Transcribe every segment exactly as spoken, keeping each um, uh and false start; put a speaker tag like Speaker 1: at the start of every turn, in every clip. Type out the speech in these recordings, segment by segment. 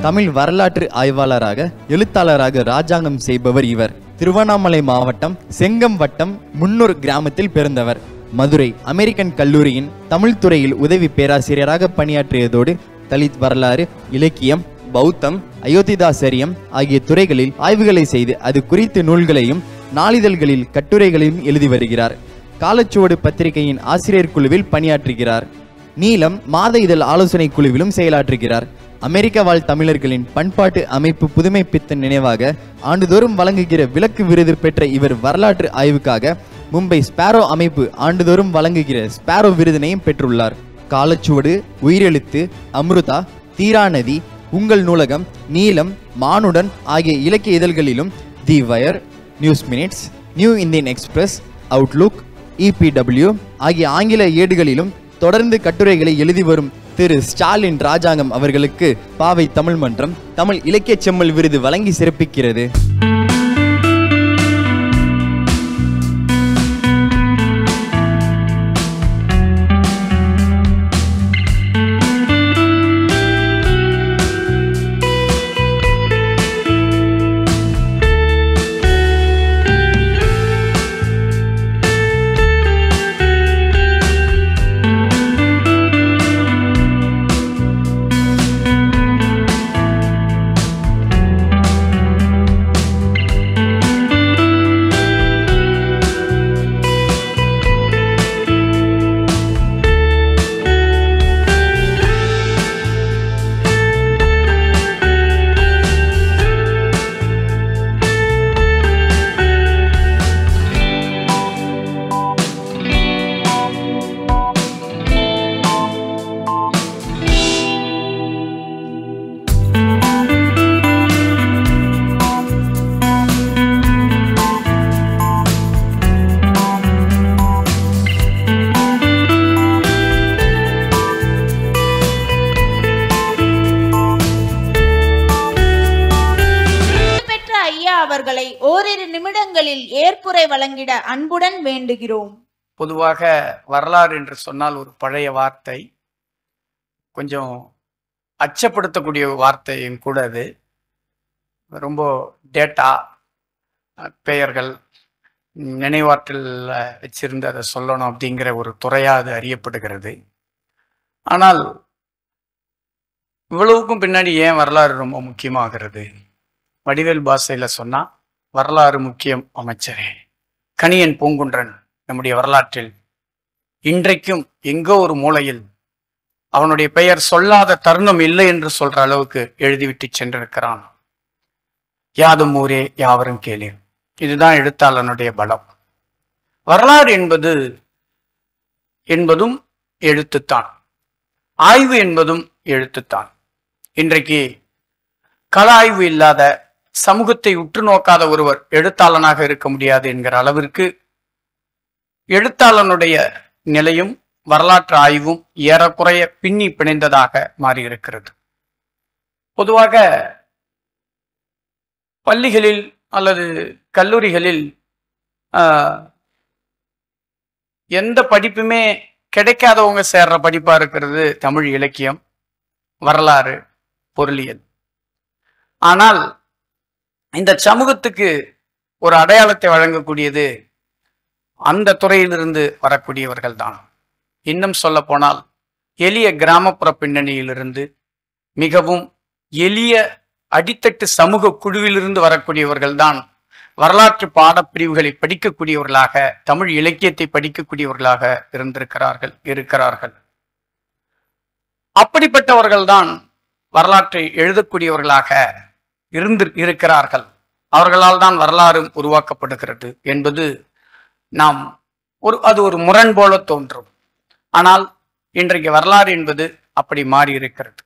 Speaker 1: தமிழ் வரலாற்று ஆய்வாளராக எழுத்தாளராக ராஜாங்கம் செய்பவர் இவர். திருவண்ணாமலை மாவட்டம் செங்கம் வட்டம் முன்னூர் கிராமத்தில் பிறந்தவர். மதுரை அமெரிக்கன் கல்லூரியின் தமிழ் துறையில் உதவி பேராசிரியராக பணியாற்றியதோடு தலித் வரலாறு, இலக்கியம், பௌத்தம், அயோத்திதாசரியம் ஆகிய துறைகளில் ஆய்வுகளை செய்து அது குறித்த நூல்களையும் நாளிதழ்களில் கட்டுரைகளையும் எழுதி வருகிறார். காலச்சுவடு பத்திரிகையின் ஆசிரியர் குழுவில் பணியாற்றுகிறார். நீலம் மாத இதழ் ஆலோசனை குழுவிலும் செயலாற்றுகிறார். அமெரிக்க வாழ் தமிழர்களின் பண்பாட்டு அமைப்பு புதுமை பித்தன் நினைவாக ஆண்டுதோறும் வழங்குகிற விளக்கு விருது பெற்ற இவர் வரலாற்று ஆய்வுக்காக மும்பை ஸ்பாரோ அமைப்பு ஆண்டுதோறும் வழங்குகிற ஸ்பாரோ விருதினையும் பெற்றுள்ளார். காலச்சுவடு, உயிரெழுத்து, அம்ருதா, தீராநதி, உங்கள் நூலகம், நீலம், மானுடன் ஆகிய இலக்கிய இதழ்களிலும் the Wire, News Minutes, New Indian Express, Outlook, E P W ஆகிய ஆங்கில ஏடுகளிலும் தொடர்ந்து கட்டுரைகளை எழுதி வரும் திரு ஸ்டாலின் ராஜாங்கம் அவர்களுக்கு பாவை தமிழ் மன்றம் தமிழ் இலக்கிய செம்மல் விருது வழங்கி சிறப்பிக்கிறது.
Speaker 2: அவர்களை ஓரிரு நிமிடங்களில் ஏற்புரை வழங்கிட அன்புடன் வேண்டுகிறோம்.
Speaker 3: பொதுவாக வரலாறு என்று சொன்னால் ஒரு பழைய வார்த்தை, கொஞ்சம் அச்சப்படுத்தக்கூடிய வார்த்தையும் கூட. அது ரொம்ப டேட்டா, பெயர்கள், நினைவாற்றல் வச்சிருந்து அதை சொல்லணும் அப்படிங்கிற ஒரு துறையாக அது அறியப்படுகிறது. ஆனால் இவ்வளவுக்கும் பின்னாடி ஏன் வரலாறு ரொம்ப முக்கியமாகிறது? வடிவேல் பாஷையில சொன்னா வரலாறு முக்கியம் அமைச்சரே. கணியன் பூங்குன்றன் நம்முடைய வரலாற்றில் இன்றைக்கும் எங்கோ ஒரு மூலையில் அவனுடைய பெயர் சொல்லாத தருணம் இல்லை என்று சொல்ற அளவுக்கு எழுதிவிட்டு சென்றிருக்கிறான். யாதும் ஊரே யாவரும் கேளீர். இதுதான் எழுத்தாளனுடைய பலம். வரலாறு என்பது என்பதும் எழுத்துத்தான், ஆய்வு என்பதும் எழுத்துத்தான். இன்றைக்கு கள ஆய்வு இல்லாத, சமூகத்தை உற்று நோக்காத ஒருவர் எழுத்தாளனாக இருக்க முடியாது என்கிற அளவிற்கு எழுத்தாளனுடைய நிலையும் வரலாற்று ஆய்வும் ஏறக்குறைய பின்னி பிணைந்ததாக மாறியிருக்கிறது. பொதுவாக பள்ளிகளில் அல்லது கல்லூரிகளில் எந்த படிப்புமே கிடைக்காதவங்க சேர்ற படிப்பா இருக்கிறது தமிழ் இலக்கியம், வரலாறு, பொருளியல். ஆனால் இந்த சமூகத்துக்கு ஒரு அடையாளத்தை வழங்கக்கூடியது அந்த துறையிலிருந்து வரக்கூடியவர்கள் தான். இன்னும் சொல்ல போனால் எளிய கிராமப்புற பின்னணியிலிருந்து மிகவும் எளிய அடித்தட்டு சமூக குழுவிலிருந்து வரக்கூடியவர்கள் தான் வரலாற்று பாடப்பிரிவுகளை படிக்கக்கூடியவர்களாக, தமிழ் இலக்கியத்தை படிக்கக்கூடியவர்களாக இருந்திருக்கிறார்கள் இருக்கிறார்கள். அப்படிப்பட்டவர்கள் தான் வரலாற்றை எழுதக்கூடியவர்களாக இருந்து இருக்கிறார்கள். அவர்களால் தான் வரலாறு உருவாக்கப்படுகிறது என்பது நாம் ஒரு அது ஒரு முரண் போல தோன்றும். ஆனால் இன்றைக்கு வரலாறு என்பது அப்படி மாறி இருக்கிறது.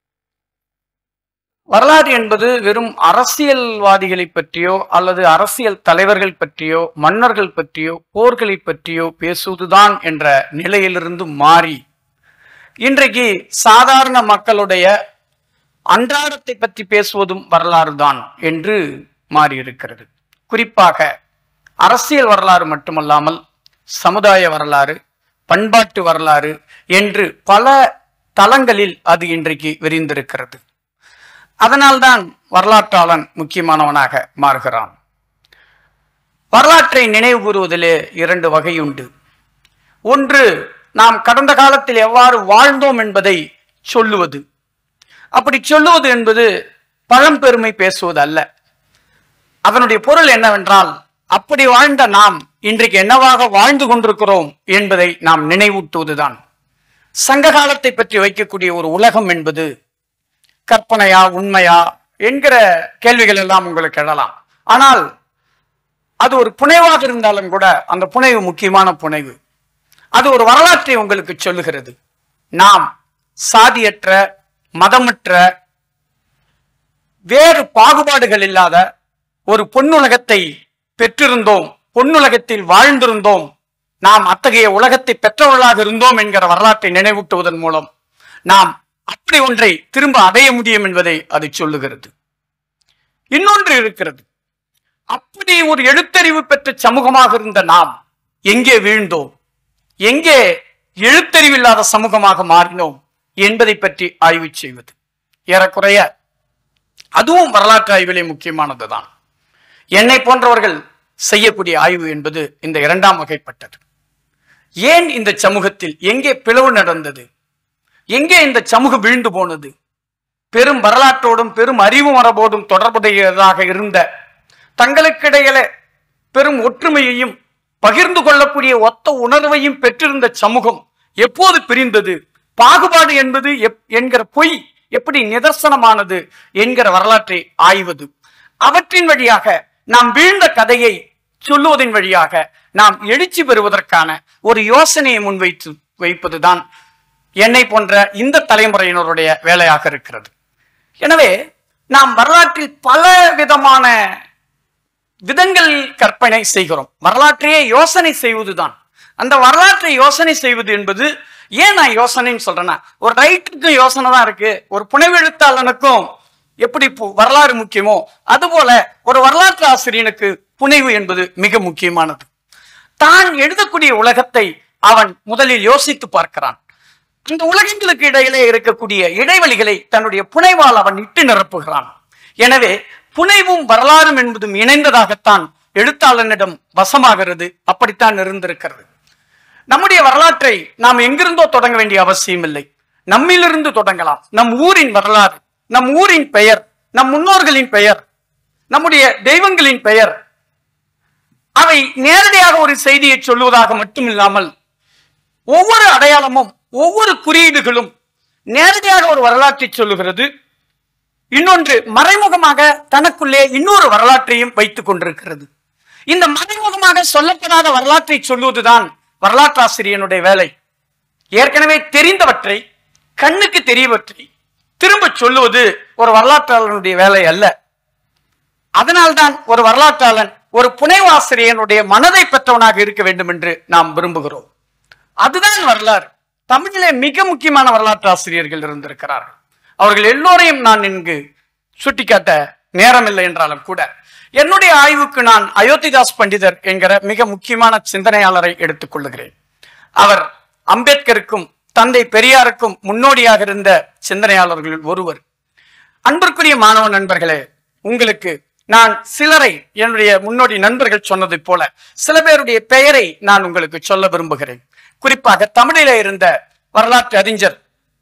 Speaker 3: வரலாறு என்பது வெறும் அரசியல்வாதிகளை பற்றியோ அல்லது அரசியல் தலைவர்கள் பற்றியோ மன்னர்கள் பற்றியோ போர்களை பற்றியோ பேசுவதுதான் என்ற நிலையிலிருந்து மாறி இன்றைக்கு சாதாரண மக்களுடைய அன்றாடத்தை பற்றி பேசுவதும் வரலாறு தான் என்று மாறியிருக்கிறது. குறிப்பாக அரசியல் வரலாறு மட்டுமல்லாமல் சமுதாய வரலாறு, பண்பாட்டு வரலாறு என்று பல தளங்களில் அது இன்றைக்கு விரிந்திருக்கிறது. அதனால்தான் வரலாற்றாளன் முக்கியமானவனாக மாறுகிறான். வரலாற்றை நினைவு கூறுவதிலே இரண்டு வகையுண்டு. ஒன்று, நாம் கடந்த காலத்தில் எவ்வாறு வாழ்ந்தோம் என்பதை சொல்லுவது. அப்படி சொல்லுவது என்பது பழம்பெருமை பேசுவது அல்ல. அதனுடைய பொருள் என்னவென்றால், அப்படி வாழ்ந்த நாம் இன்றைக்கு என்னவாக வாழ்ந்து கொண்டிருக்கிறோம் என்பதை நாம் நினைவூட்டுவதுதான். சங்க காலத்தை பற்றி வைக்கக்கூடிய ஒரு உலகம் என்பது கற்பனையா உண்மையா என்கிற கேள்விகள் எல்லாம் உங்களுக்கு எழலாம். ஆனால் அது ஒரு புனைவாக இருந்தாலும் கூட அந்த புனைவு முக்கியமான புனைவு. அது ஒரு வரலாற்றை உங்களுக்கு சொல்லுகிறது. நாம் சாதியற்ற, மதமற்ற, வேறு பாகுபாடுகள் இல்லாத ஒரு பொன்னுலகத்தை பெற்றிருந்தோம், பொன்னுலகத்தில் வாழ்ந்திருந்தோம், நாம் அத்தகைய உலகத்தை பெற்றவர்களாக இருந்தோம் என்கிற வரலாற்றை நினைவூட்டுவதன் மூலம் நாம் அப்படி ஒன்றை திரும்ப அடைய முடியும் என்பதை அது சொல்லுகிறது. இன்னொன்று இருக்கிறது. அப்படி ஒரு எழுத்தறிவு பெற்ற சமூகமாக இருந்த நாம் எங்கே வீழ்ந்தோம், எங்கே எழுத்தறிவில்லாத சமூகமாக மாறினோம் என்பதை பற்றி ஆய்வு செய்வது. ஏறக்குறைய அதுவும் வரலாற்று ஆய்விலே முக்கியமானதுதான். என்னை போன்றவர்கள் செய்யக்கூடிய ஆய்வு என்பது இந்த இரண்டாம் வகைப்பட்டது. ஏன் இந்த சமூகத்தில் எங்கே பிளவு நடந்தது, எங்கே இந்த சமூகம் வீழ்ந்து போனது, பெரும் வரலாற்றோடும் பெரும் அறிவு மரபோடும் தொடர்புடையதாக இருந்த, தங்களுக்கிடையில பெரும் ஒற்றுமையையும் பகிர்ந்து கொள்ளக்கூடிய ஒத்த உணர்வையும் பெற்றிருந்த சமூகம் எப்போது பிரிந்தது, பாகுபாடு என்பது என்கிற பொய் எப்படி நிதர்சனமானது என்கிற வரலாற்றை ஆய்வது. அவற்றின் வழியாக நாம் வீழ்ந்த கதையை சொல்லுவதன் வழியாக நாம் எழுச்சி பெறுவதற்கான ஒரு யோசனையை முன்வைத்து வைப்பதுதான் என்னை போன்ற இந்த தலைமுறையினருடைய வேலையாக இருக்கிறது. எனவே நாம் வரலாற்றில் பல விதமான விதங்கள் கற்பனை செய்கிறோம். வரலாற்றையே யோசனை செய்வதுதான். அந்த வரலாற்றை யோசனை செய்வது என்பது, ஏன் நான் யோசனைன்னு சொல்றேன்னா, ஒரு ரைட்டருக்கும் யோசனை தான் இருக்கு, ஒரு புனைவு எழுத்தாளனுக்கும் எப்படி வரலாறு முக்கியமோ அதுபோல ஒரு வரலாற்று ஆசிரியனுக்கு புனைவு என்பது மிக முக்கியமானது. தான் எழுதக்கூடிய உலகத்தை அவன் முதலில் யோசித்து பார்க்கிறான். இந்த உலகங்களுக்கு இடையிலே இருக்கக்கூடிய இடைவெளிகளை தன்னுடைய புனைவால் அவன் இட்டு நிரப்புகிறான். எனவே புனைவும் வரலாறும் என்பதும் இணைந்ததாகத்தான் எழுத்தாளனிடம் வசமாகிறது. அப்படித்தான் இருந்திருக்கிறது. நம்முடைய வரலாற்றை நாம் எங்கிருந்தோ தொடங்க வேண்டிய அவசியம் இல்லை. நம்மிலிருந்து தொடங்கலாம். நம் ஊரின் வரலாறு, நம் ஊரின் பெயர், நம் முன்னோர்களின் பெயர், நம்முடைய தெய்வங்களின் பெயர், அவை நேரடியாக ஒரு செய்தியை சொல்லுவதாக மட்டும் இல்லாமல் ஒவ்வொரு அடையாளமும் ஒவ்வொரு குறியீடுகளும் நேரடியாக ஒரு வரலாற்றை சொல்லுகிறது. இன்னொன்று மறைமுகமாக தனக்குள்ளே இன்னொரு வரலாற்றையும் வைத்துக் கொண்டிருக்கிறது. இந்த மறைமுகமாக சொல்லப்படாத வரலாற்றை சொல்லுவதுதான் வரலாற்றாசிரியனுடைய வேலை. ஏற்கனவே தெரிந்தவற்றை, கண்ணுக்கு தெரியவற்றை திரும்ப சொல்லுவது ஒரு வரலாற்றாளனுடைய வேலை அல்ல. அதனால்தான் ஒரு வரலாற்றாளன் ஒரு புனைவாசிரியனுடைய மனதை பெற்றவனாக இருக்க வேண்டும் என்று நாம் விரும்புகிறோம். அதுதான் வரலாறு. தமிழிலே மிக முக்கியமான வரலாற்று ஆசிரியர்கள் இருந்திருக்கிறார்கள். அவர்கள் எல்லோரையும் நான் இங்கு சுட்டிக்காட்ட நேரமில்லை என்றாலும் கூட என்னுடைய ஆய்வுக்கு நான் அயோத்திதாஸ் பண்டிதர் என்கிற மிக முக்கியமான சிந்தனையாளரை எடுத்துக் கொள்ளுகிறேன். அவர் அம்பேத்கருக்கும் தந்தை பெரியாருக்கும் முன்னோடியாக இருந்த சிந்தனையாளர்கள் ஒருவர். அன்பிற்குரிய மாணவ நண்பர்களே, உங்களுக்கு நான் சிலரை என்னுடைய முன்னோடி நண்பர்கள் சொன்னதை போல சில பேருடைய பெயரை நான் உங்களுக்கு சொல்ல விரும்புகிறேன். குறிப்பாக தமிழிலே இருந்த வரலாற்று அறிஞர்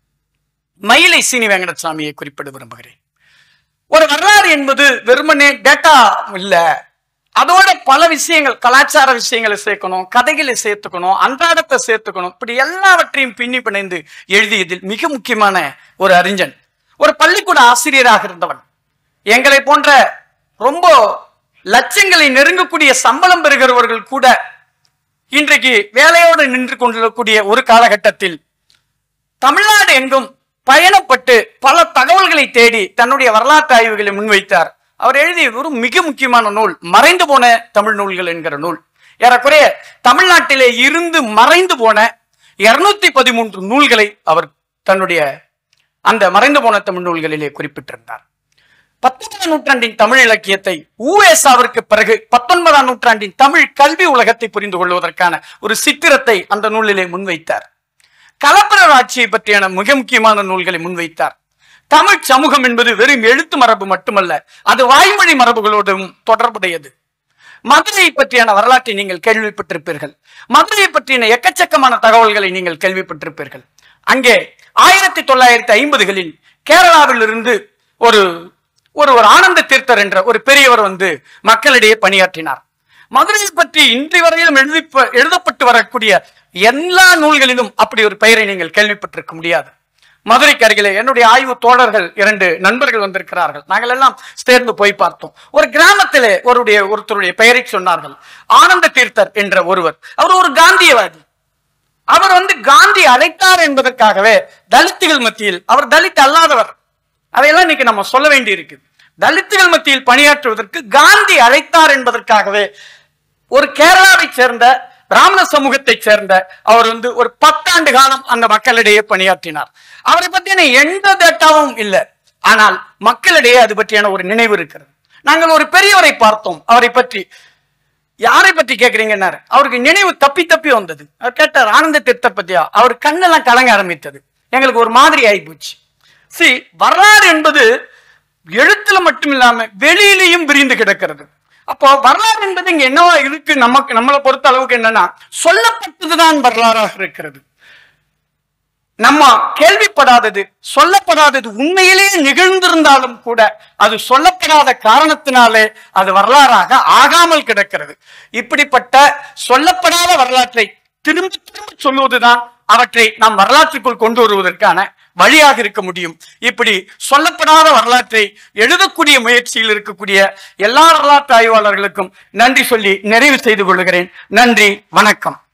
Speaker 3: மயிலை சீனி வெங்கடசாமியை குறிப்பிட விரும்புகிறேன். ஒரு வரலாறு என்பது வெறுமனே டேட்டா இல்ல, அதோட பல விஷயங்கள், கலாச்சார விஷயங்களை சேர்க்கணும், கதைகளை சேர்த்துக்கணும், அன்றாடத்தை சேர்த்துக்கணும். இப்படி எல்லாவற்றையும் பின்னி பிணைந்து எழுதியதில் மிக முக்கியமான ஒரு அறிஞன், ஒரு பள்ளிக்கூட ஆசிரியராக இருந்தவன். எங்களை போன்ற ரொம்ப லட்சங்களை நெருங்கக்கூடிய சம்பளம் பெறுகிறவர்கள் கூட இன்றைக்கு வேலையோடு நின்று கொண்டிருக்கக்கூடிய ஒரு காலகட்டத்தில் தமிழ்நாடு எங்கும் பயணப்பட்டு பல தகவல்களை தேடி தன்னுடைய வரலாற்று ஆய்வுகளை முன்வைத்தார். அவர் எழுதிய ஒரு மிக முக்கியமான நூல் மறைந்து போன தமிழ் நூல்கள் என்கிற நூல். ஏறக்குறைய தமிழ்நாட்டிலே இருந்து மறைந்து போன இருநூத்தி பதிமூன்று நூல்களை அவர் தன்னுடைய அந்த மறைந்து போன தமிழ் நூல்களிலே குறிப்பிட்டிருந்தார். பத்தொன்பதாம் நூற்றாண்டின் தமிழ் இலக்கியத்தை ஊவேசாவிற்கு பிறகு பத்தொன்பதாம் நூற்றாண்டின் தமிழ் கல்வி உலகத்தை புரிந்து கொள்வதற்கான ஒரு சித்திரத்தை அந்த நூலிலே முன்வைத்தார். கலப்பிரர் ஆட்சியை பற்றியான மிக முக்கியமான நூல்களை முன்வைத்தார். தமிழ் சமூகம் என்பது வெறும் எழுத்து மரபு மட்டுமல்ல, அது வாய்மொழி மரபுகளோடும் தொடர்புடையது. மதுரையை பற்றியான வரலாற்றை நீங்கள் கேள்விப்பட்டிருப்பீர்கள். மதுரையை பற்றின எக்கச்சக்கமான தகவல்களை நீங்கள் கேள்விப்பட்டிருப்பீர்கள். அங்கே ஆயிரத்தி தொள்ளாயிரத்தி ஐம்பதுகளில் கேரளாவில் இருந்து ஒரு ஒரு ஒரு ஆனந்த தீர்த்தர் என்ற ஒரு பெரியவர் வந்து மக்களிடையே பணியாற்றினார். மதுரையை பற்றி இன்று வரையிலும் எழுதி எழுதப்பட்டு வரக்கூடிய எல்லா நூல்களிலும் அப்படி ஒரு பெயரை நீங்கள் கேள்விப்பட்டிருக்க முடியாது. மதுரைக்கு அருகிலே என்னுடைய ஆய்வு தோழர்கள் இரண்டு நண்பர்கள் வந்திருக்கிறார்கள். நாங்கள் எல்லாம் சேர்ந்து போய் பார்த்தோம். ஒரு கிராமத்திலே ஒருடைய ஒருத்தருடைய பெயரை சொன்னார்கள். ஆனந்த தீர்த்தர் என்ற ஒருவர். அவர் ஒரு காந்தியவாதி. அவர் வந்து காந்தி அழைத்தார் என்பதற்காகவே தலித்துகள் மத்தியில், அவர் தலித் அல்லாதவர், அதையெல்லாம் இன்னைக்கு நம்ம சொல்ல வேண்டி இருக்கு. தலித்துகள் மத்தியில் பணியாற்றுவதற்கு காந்தி அழைத்தார் என்பதற்காகவே ஒரு கேரளாவை சேர்ந்த பிராமண சமூகத்தை சேர்ந்த அவர் வந்து ஒரு பத்தாண்டு காலம் அந்த மக்களிடையே பணியாற்றினார். அவரை பற்றின எந்த டேட்டாவும் இல்லை, ஆனால் மக்களிடையே அது பற்றியான ஒரு நினைவு இருக்கிறது. நாங்கள் ஒரு பெரியவரை பார்த்தோம். அவரை பற்றி யாரை பற்றி கேட்கிறீங்கன்னாரு. அவருக்கு நினைவு தப்பி தப்பி வந்தது. அவர் கேட்டார், ஆனந்த தீர்த்தர் பத்தியா? அவர் கண்ணெல்லாம் கலங்க ஆரம்பித்தது. எங்களுக்கு ஒரு மாதிரி ஆகி போச்சு. சி, வரலாறு என்பது எழுத்துல மட்டும் இல்லாம வெளியிலையும் விரிந்து கிடக்கிறது. அப்போ வரலாறு என்பது இங்க என்னவா இருக்கு, நமக்கு நம்மளை பொறுத்த அளவுக்கு என்னன்னா, சொல்லப்பட்டதுதான் வரலாறாக இருக்கிறது. நம்ம கேள்விப்படாதது, சொல்லப்படாதது உண்மையிலேயே நிகழ்ந்திருந்தாலும் கூட அது சொல்லப்படாத காரணத்தினாலே அது வரலாறாக ஆகாமல் கிடக்கிறது. இப்படிப்பட்ட சொல்லப்படாத வரலாற்றை திரும்ப திரும்ப சொல்லுவதுதான் அவற்றை நாம் வரலாற்றுக்குள் கொண்டு வருவதற்கான வழியாக இருக்க முடியும். இப்படி சொல்லப்படாத வரலாற்றை எழுதக்கூடிய முயற்சியில் இருக்கக்கூடிய எல்லா வரலாற்று ஆய்வாளர்களுக்கும் நன்றி சொல்லி நிறைவு செய்து கொள்கிறேன். நன்றி, வணக்கம்.